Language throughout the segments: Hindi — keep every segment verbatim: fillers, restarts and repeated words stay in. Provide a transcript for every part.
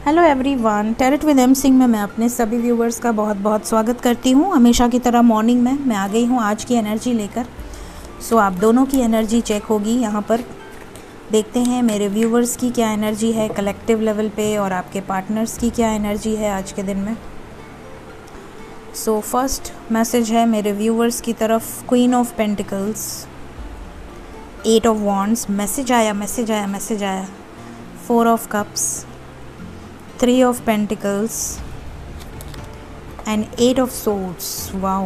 Hello everyone, tarot with M Singh में मैं अपने सभी व्यूवर्स का बहुत बहुत स्वागत करती हूँ। हमेशा की तरह मॉर्निंग में मैं आ गई हूँ आज की एनर्जी लेकर। सो आप दोनों की एनर्जी चेक होगी यहाँ पर। देखते हैं मेरे व्यूवर्स की क्या एनर्जी है कलेक्टिव लेवल पे और आपके पार्टनर्स की क्या एनर्जी है आज के दिन में। सो फर्स्ट मैसेज है मेरे व्यूवर्स की तरफ, queen of pentacles, eight of wands. Message आया मैसेज आया मैसेज आया four of cups, three of pentacles and eight of swords. Wow,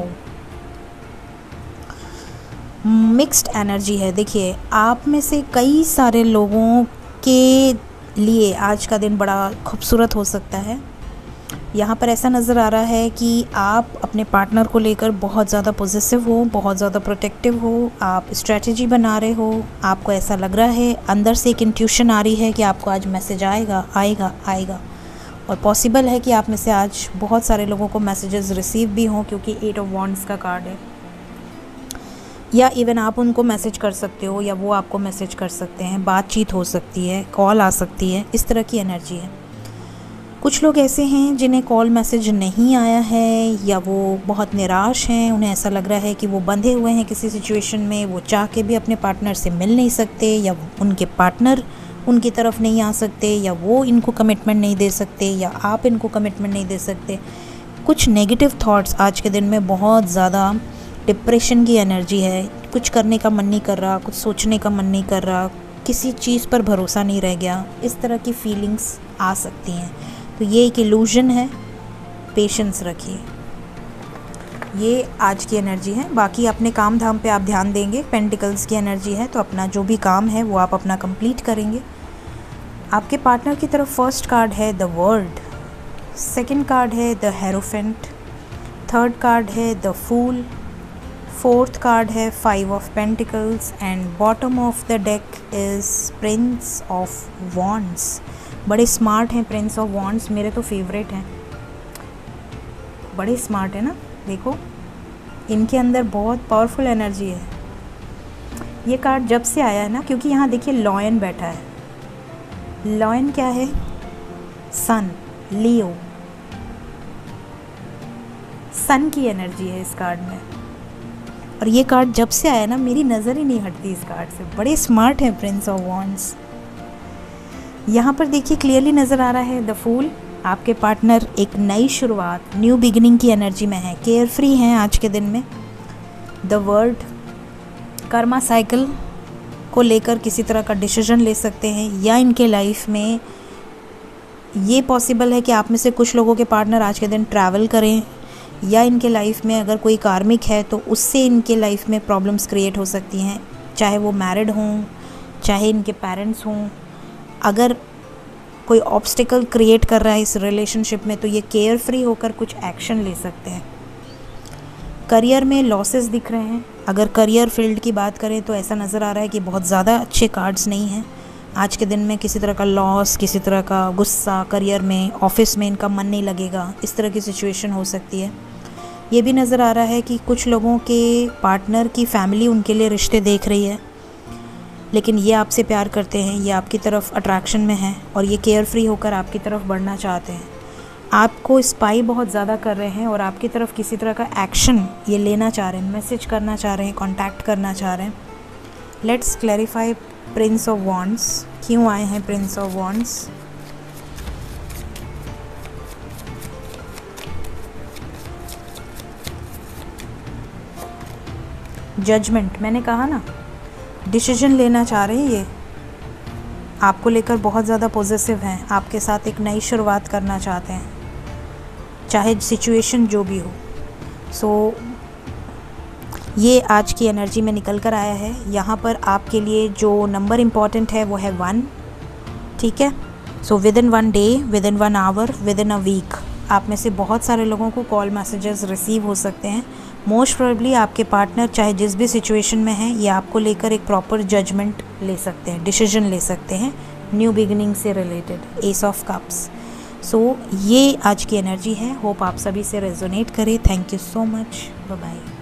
mixed energy है। देखिए, आप में से कई सारे लोगों के लिए आज का दिन बड़ा खूबसूरत हो सकता है। यहाँ पर ऐसा नज़र आ रहा है कि आप अपने पार्टनर को लेकर बहुत ज़्यादा पॉजिटिव हो, बहुत ज़्यादा प्रोटेक्टिव हो, आप स्ट्रेटजी बना रहे हो। आपको ऐसा लग रहा है, अंदर से एक इंट्यूशन आ रही है कि आपको आज मैसेज आएगा आएगा आएगा और पॉसिबल है कि आप में से आज बहुत सारे लोगों को मैसेजेस रिसीव भी हों, क्योंकि एट ऑफ वॉन्ड्स का कार्ड है। या इवन आप उनको मैसेज कर सकते हो या वो आपको मैसेज कर सकते हैं, बातचीत हो सकती है, कॉल आ सकती है, इस तरह की एनर्जी है। कुछ लोग ऐसे हैं जिन्हें कॉल मैसेज नहीं आया है या वो बहुत निराश हैं, उन्हें ऐसा लग रहा है कि वो बंधे हुए हैं किसी सिचुएशन में, वो चाह के भी अपने पार्टनर से मिल नहीं सकते, या उनके पार्टनर उनकी तरफ नहीं आ सकते, या वो इनको कमिटमेंट नहीं दे सकते, या आप इनको कमिटमेंट नहीं दे सकते। कुछ नेगेटिव थॉट्स आज के दिन में, बहुत ज़्यादा डिप्रेशन की एनर्जी है। कुछ करने का मन नहीं कर रहा, कुछ सोचने का मन नहीं कर रहा, किसी चीज़ पर भरोसा नहीं रह गया, इस तरह की फीलिंग्स आ सकती हैं। तो ये एक इल्यूजन है, पेशेंस रखिए। ये आज की एनर्जी है। बाकी अपने काम धाम पे आप ध्यान देंगे। पेंटिकल्स की एनर्जी है तो अपना जो भी काम है वो आप अपना कंप्लीट करेंगे। आपके पार्टनर की तरफ फर्स्ट कार्ड है द वर्ल्ड, सेकंड कार्ड है द हेरोफेंट, थर्ड कार्ड है द फूल, फोर्थ कार्ड है five of pentacles and bottom of the deck is prince of wands. बड़े स्मार्ट हैं प्रिंस ऑफ वॉन्ड्स, मेरे तो फेवरेट हैं। बड़े स्मार्ट है ना, देखो इनके अंदर बहुत पावरफुल एनर्जी है। ये कार्ड जब से आया है ना, क्योंकि यहाँ देखिए लॉयन बैठा है। लॉयन क्या है? सन, लियो, सन की एनर्जी है इस कार्ड में। और ये कार्ड जब से आया ना, मेरी नज़र ही नहीं हटती इस कार्ड से। बड़े स्मार्ट हैं प्रिंस ऑफ वॉन्ड्स। यहाँ पर देखिए क्लियरली नज़र आ रहा है द फूल। आपके पार्टनर एक नई शुरुआत, न्यू बिगिनिंग की एनर्जी में है, केयर फ्री हैं आज के दिन में। द वर्ल्ड, कर्मा साइकिल को लेकर किसी तरह का डिसीजन ले सकते हैं, या इनके लाइफ में ये पॉसिबल है कि आप में से कुछ लोगों के पार्टनर आज के दिन ट्रैवल करें, या इनके लाइफ में अगर कोई कार्मिक है तो उससे इनके लाइफ में प्रॉब्लम्स क्रिएट हो सकती हैं, चाहे वो मैरिड हों, चाहे इनके पेरेंट्स हों। अगर कोई ऑब्स्टिकल क्रिएट कर रहा है इस रिलेशनशिप में तो ये केयर फ्री होकर कुछ एक्शन ले सकते हैं। करियर में लॉसेस दिख रहे हैं। अगर करियर फील्ड की बात करें तो ऐसा नज़र आ रहा है कि बहुत ज़्यादा अच्छे कार्ड्स नहीं हैं आज के दिन में। किसी तरह का लॉस, किसी तरह का गुस्सा, करियर में, ऑफिस में इनका मन नहीं लगेगा, इस तरह की सिचुएशन हो सकती है। ये भी नज़र आ रहा है कि कुछ लोगों के पार्टनर की फैमिली उनके लिए रिश्ते देख रही है, लेकिन ये आपसे प्यार करते हैं, ये आपकी तरफ अट्रैक्शन में हैं और ये केयर फ्री होकर आपकी तरफ बढ़ना चाहते हैं। आपको स्पाई बहुत ज़्यादा कर रहे हैं और आपकी तरफ किसी तरह का एक्शन ये लेना चाह रहे हैं, मैसेज करना चाह रहे हैं, कांटेक्ट करना चाह रहे हैं। Let's clarify prince of wands, क्यों आए हैं प्रिंस ऑफ वॉन्ड्स। जजमेंट, मैंने कहा ना, डिसीजन लेना चाह रहे हैं। ये आपको लेकर बहुत ज़्यादा पॉजिटिव हैं, आपके साथ एक नई शुरुआत करना चाहते हैं, चाहे सिचुएशन जो भी हो। सो ये आज की एनर्जी में निकल कर आया है। यहाँ पर आपके लिए जो नंबर इम्पॉर्टेंट है वो है वन, ठीक है। So within one day, within one hour, within a week आप में से बहुत सारे लोगों को कॉल मैसेजेस रिसीव हो सकते हैं। मोस्ट प्रोबेबली आपके पार्टनर चाहे जिस भी सिचुएशन में है, ये आपको लेकर एक प्रॉपर जजमेंट ले सकते हैं, डिसीजन ले सकते हैं न्यू बिगिनिंग से related. Ace of cups. So ये आज की एनर्जी है। होप आप सभी से रेजोनेट करे। Thank you so much, bye bye.